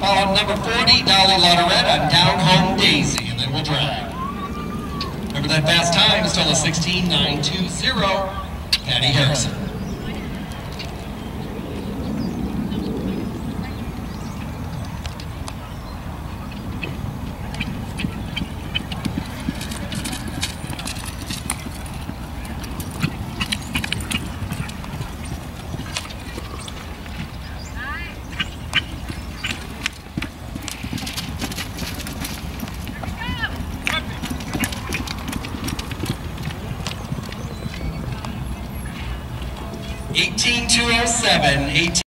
On number 40, Dolly Lotterette on Down Home Daisy, and then we'll drag. Remember that fast time is still a 16.920. Patty Harrison. $18,207.